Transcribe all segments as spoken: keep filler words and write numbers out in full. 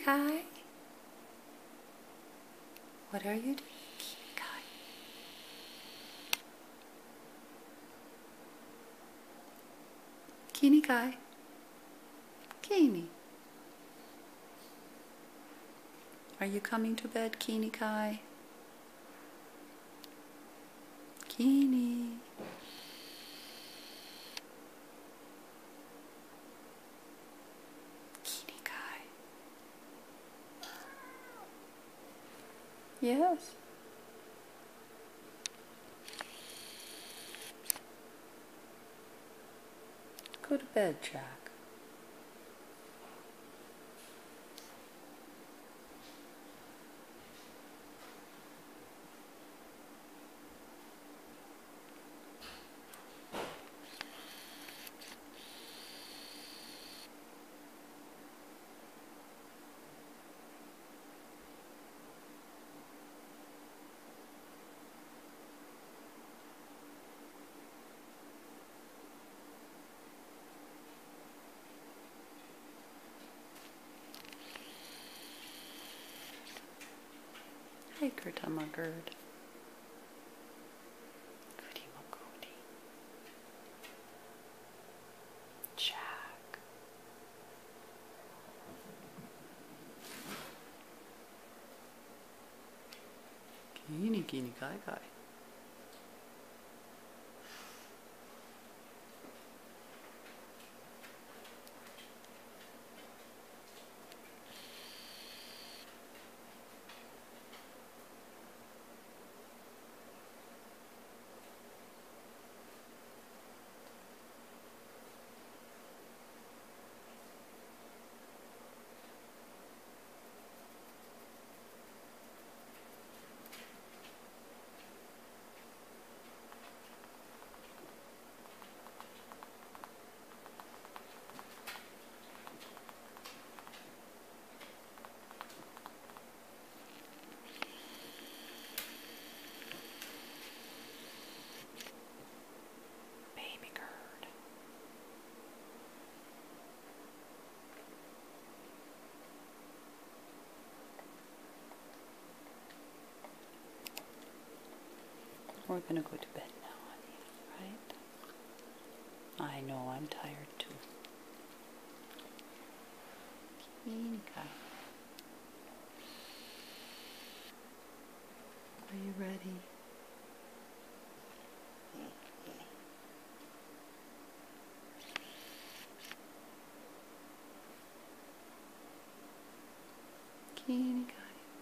Kai? What are you doing, Kini Kai? Kini Kai? Kini? Are you coming to bed, Kini Kai? Kini? Kini Kai? Yes. Go to bed, Jack. Hey, Kurtamagurd. Goody Magudi. Jack. Kini, Kini, Kai, Kai. Baby Gurd. We're gonna go to bed now, honey, right? I know, I'm tired too. Kini Kai. Are you ready? Kini Kai.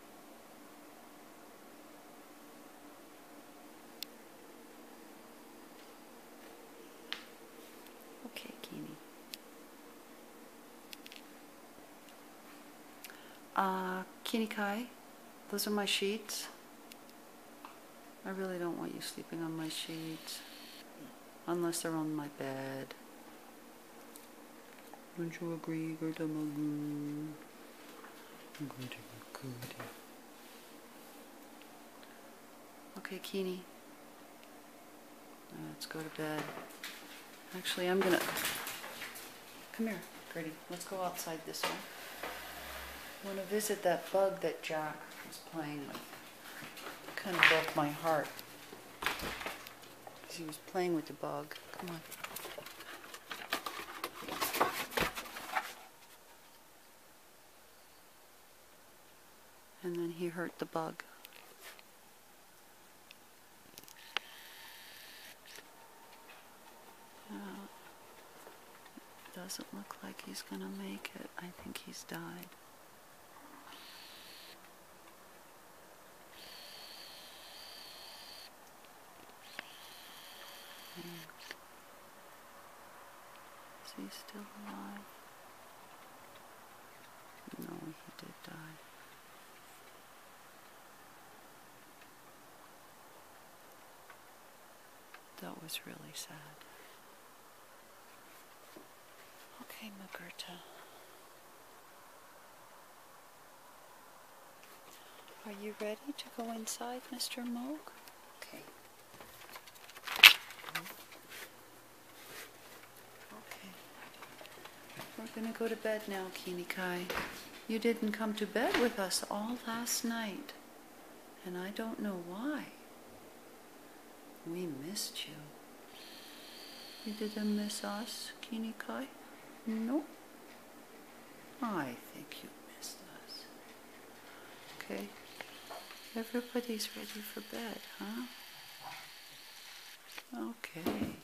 Okay, Kini. Uh, Kini Kai, those are my sheets. I really don't want you sleeping on my sheets. Unless they're on my bed. Don't you agree, Kurtamagurd? Goody, goody. Okay, Kini. Let's go to bed. Actually, I'm gonna... Come here, Gertie. Let's go outside this way. I want to visit that bug that Jack was playing with. It kind of broke my heart. Because he was playing with the bug. Come on. And then he hurt the bug. Uh, doesn't look like he's gonna make it. I think he's died. Hmm. Is he still alive? No, he did die. That was really sad. Okay, Magurta. Are you ready to go inside, Mister Moog? Okay. Okay. We're gonna go to bed now, Kini Kai. You didn't come to bed with us all last night, and I don't know why. We missed you. You didn't miss us, Kini Kai? No. I think you missed us. Okay. Everybody's ready for bed, huh? Okay.